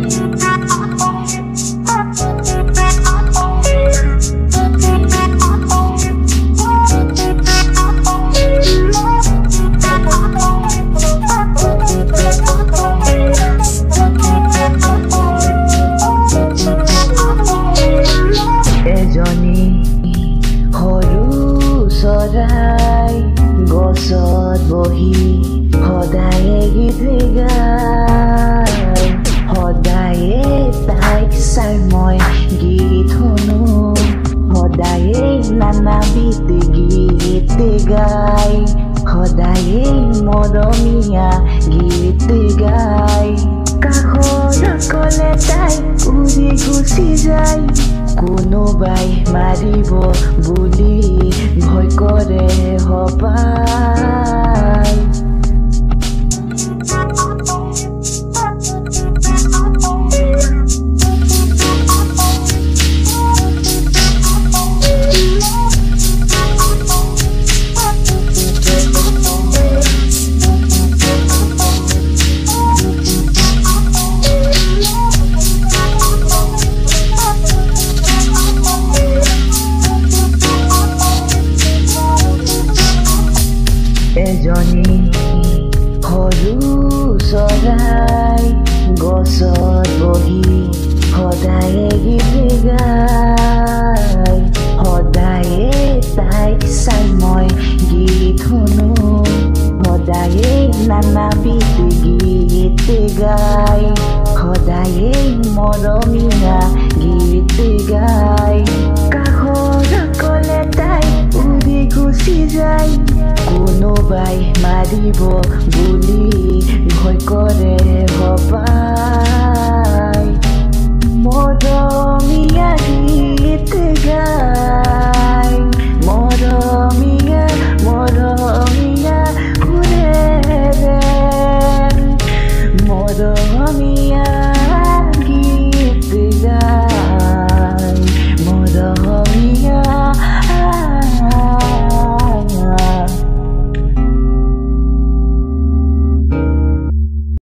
চৰাই গছত বহি সদায়ে গীত গায়, সদায়ে তাইক চাই মই গীত শুনো, সদায়ে নানাবিধ গীত গায়, সদায়ে মৰমীয়া গীত গায়। কাষত অকলে তাই উৰি গুচি যায়, কোনোবাই মাৰিব বুলি ভয় কৰে হপায়। এজনী সৰু চৰাই গছত বহি সদায়ে গীত গায়, সদায়ে তাইক চাই মই গীত শুনো, সদায়ে নানাবিধ গীত গায়, সদায়ে মৰমীয়া গীত গায়। কাষত অকলে তাই উৰি গুচি যায়, কোনোবাই মাৰিব বুলি ভয় কৰে হপায়। মৰমীয়া গীত গায়, মৰমীয়া মৰমীয়া সুৰেৰে, মৰমীয়া গীত গায়।